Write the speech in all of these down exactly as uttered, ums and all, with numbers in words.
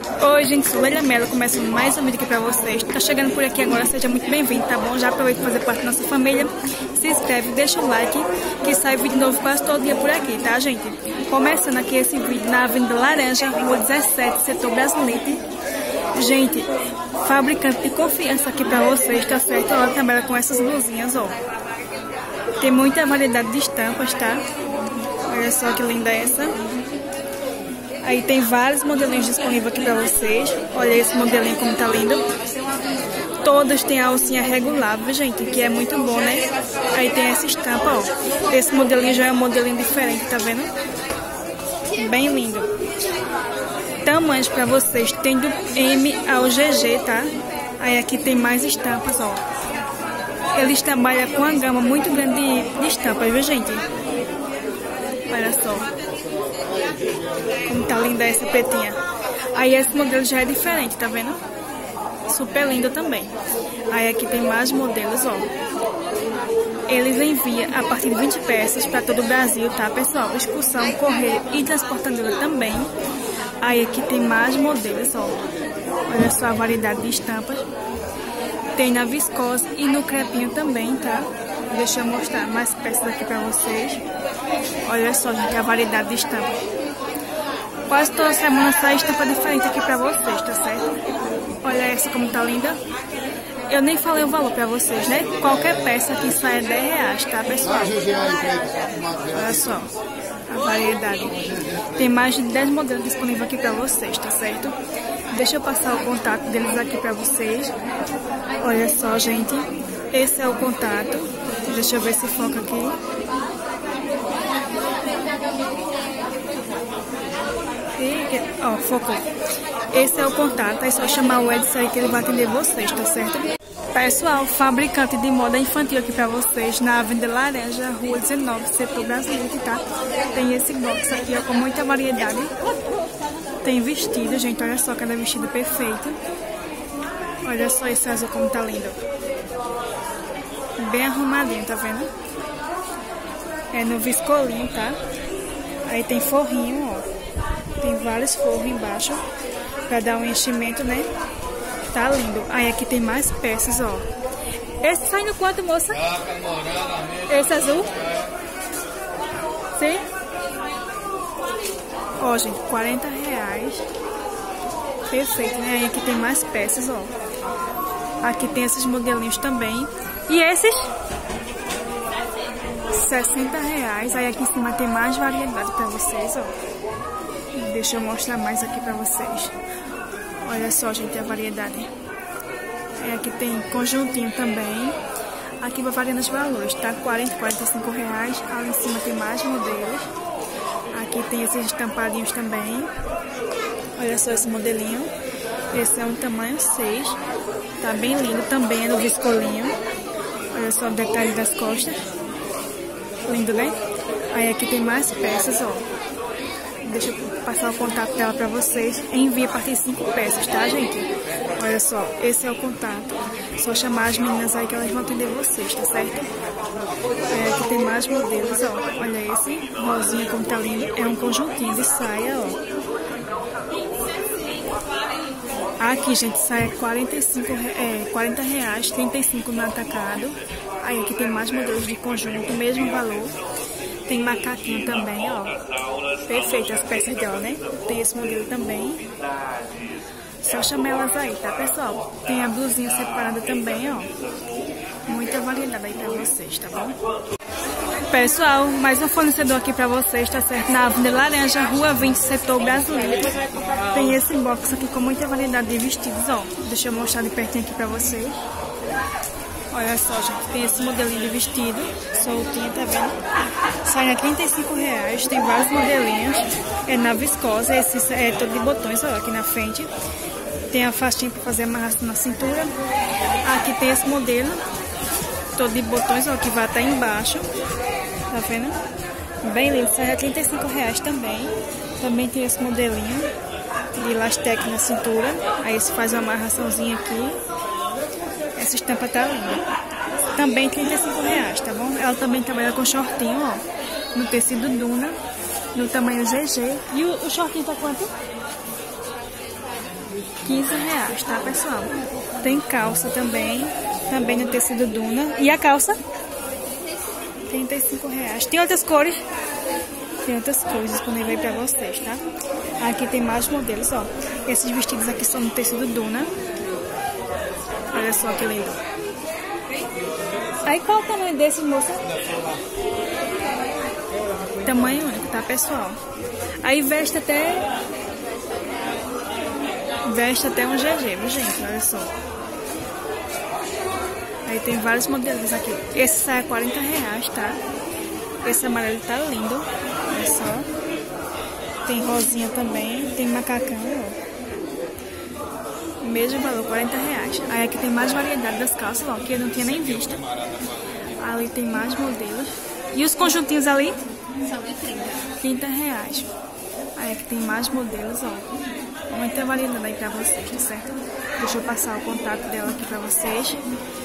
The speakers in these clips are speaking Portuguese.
Oi gente, sou Leila Mello, começando mais um vídeo aqui pra vocês. Tá chegando por aqui agora, seja muito bem-vindo, tá bom? Já aproveita pra fazer parte da nossa família. Se inscreve, deixa um like, que sai vídeo novo quase todo dia por aqui, tá gente? Começando aqui esse vídeo na Avenida Laranja, Rua dezessete, setor Brasilite. Gente, fabricante de confiança aqui pra vocês, tá certo? Ela trabalha com essas blusinhas, ó. Tem muita variedade de estampas, tá? Olha só que linda essa. Aí tem vários modelinhos disponíveis aqui pra vocês. Olha esse modelinho como tá lindo. Todas têm a alcinha regulável, gente, que é muito bom, né? Aí tem essa estampa, ó. Esse modelinho já é um modelinho diferente, tá vendo? Bem lindo. Tamanhos pra vocês, tem do M ao G G, tá? Aí aqui tem mais estampas, ó. Eles trabalham com uma gama muito grande de, de estampas, viu, gente? Olha só. Como tá linda essa pretinha. Aí esse modelo já é diferente, tá vendo? Super lindo também. Aí aqui tem mais modelos, ó. Eles enviam a partir de vinte peças para todo o Brasil, tá, pessoal? Excursão, correio e transportadora também. Aí aqui tem mais modelos, ó. Olha só a variedade de estampas. Tem na viscose e no crepinho também, tá? Deixa eu mostrar mais peças aqui pra vocês. Olha só, gente, a variedade de estampas. Quase toda semana sai estampa diferente aqui pra vocês, tá certo? Olha essa como tá linda. Eu nem falei o valor pra vocês, né? Qualquer peça aqui sai é dez reais, tá, pessoal? Olha só a variedade. Tem mais de dez modelos disponíveis aqui pra vocês, tá certo? Deixa eu passar o contato deles aqui pra vocês. Olha só, gente. Esse é o contato. Deixa eu ver se foca aqui. E, ó, focou. Esse é o contato. É só chamar o Edson aí que ele vai atender vocês, tá certo? Pessoal, fabricante de moda infantil aqui pra vocês na Avenida Laranja, Rua dezenove, setor Brasilite, tá? Tem esse box aqui, ó, com muita variedade. Tem vestido, gente. Olha só cada vestido perfeito. Olha só esse azul como tá lindo. Bem arrumadinho, tá vendo? É no viscolinho, tá? Aí tem forrinho, ó. Tem vários forros embaixo pra dar um enchimento, né? Tá lindo. Aí aqui tem mais peças, ó. Esse saindo quanto, moça? Esse azul? Sim? Ó, gente, quarenta reais. Perfeito, né? Aí aqui tem mais peças, ó. Aqui tem esses modelinhos também. E esses? sessenta reais. Aí aqui em cima tem mais variedade pra vocês, ó. Deixa eu mostrar mais aqui pra vocês. Olha só, gente, a variedade. Aí aqui tem conjuntinho também. Aqui vai variando os valores, tá? quarenta, quarenta e cinco reais. Ali em cima tem mais modelos. Aqui tem esses estampadinhos também. Olha só esse modelinho. Esse é um tamanho seis. Tá bem lindo também, é no viscolinho. Olha só o detalhe das costas. Lindo, né? Aí aqui tem mais peças, ó. Deixa eu passar o contato dela pra vocês. Envia a partir de cinco peças, tá, gente? Olha só, esse é o contato. Só chamar as meninas aí que elas vão atender vocês, tá certo? Aí aqui tem mais modelos, ó. Olha esse, rosinha como tá lindo. É um conjuntinho de saia, ó. Aqui, gente, sai quarenta e cinco, é, quarenta reais, trinta e cinco no atacado. Aí aqui tem mais modelos de conjunto, mesmo valor. Tem macaquinho também, ó. Perfeito as peças dela, né? Tem esse modelo também. Só chamar elas aí, tá, pessoal? Tem a blusinha separada também, ó. Muita variedade aí pra vocês, tá bom? Pessoal, mais um fornecedor aqui pra vocês, tá certo? Na Avenida Laranja, Rua vinte, setor Brasilite. Tem esse box aqui com muita variedade de vestidos, ó. Deixa eu mostrar de pertinho aqui pra vocês. Olha só, gente, tem esse modelinho de vestido, soltinho, tá vendo? Sai a trinta e cinco reais, tem vários modelinhos. É na viscose, esse é todo de botões, ó, aqui na frente. Tem a faixinha pra fazer amarração na cintura. Aqui tem esse modelo, todo de botões, ó, que vai até embaixo. Tá vendo? Bem lindo, sai a trinta e cinco reais também. Também tem esse modelinho de elastec na cintura. Aí você faz uma amarraçãozinha aqui. Essa estampa tá linda. Também trinta e cinco reais, tá bom? Ela também trabalha com shortinho, ó. No tecido Duna. No tamanho G G. E o, o shortinho tá quanto? quinze reais, tá, pessoal? Tem calça também, também no tecido Duna. E a calça? trinta e cinco reais. Tem outras cores? Tem outras cores disponíveis aí pra vocês, tá? Aqui tem mais modelos, ó. Esses vestidos aqui são no tecido Duna. Olha só que lindo. Aí qual o tamanho desses, moça? Tamanho único, tá, pessoal? Aí veste até... Veste até um G G, viu, gente? Olha só. Aí tem vários modelos aqui. Esse sai a quarenta reais, tá? Esse amarelo tá lindo. Olha só. Tem rosinha também. Tem macacão, ó. Mesmo valor, quarenta reais. Aí aqui tem mais variedade das calças, ó, que eu não tinha nem visto. Ali tem mais modelos. E os conjuntinhos ali? São de trinta. trinta reais. Aí aqui tem mais modelos, ó. Muita variedade aí pra vocês, tá certo? Deixa eu passar o contato dela aqui pra vocês.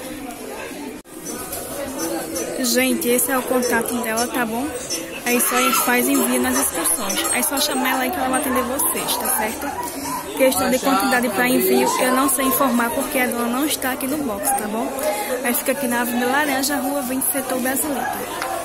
Gente, esse é o contato dela, tá bom? Aí só faz envio nas inscrições. Aí só chama ela aí que ela vai atender vocês, tá certo? Questão de quantidade para envio, eu não sei informar porque a dona não está aqui no box, tá bom? Aí fica aqui na Avenida Laranja, Rua vinte, Setor Brasilita.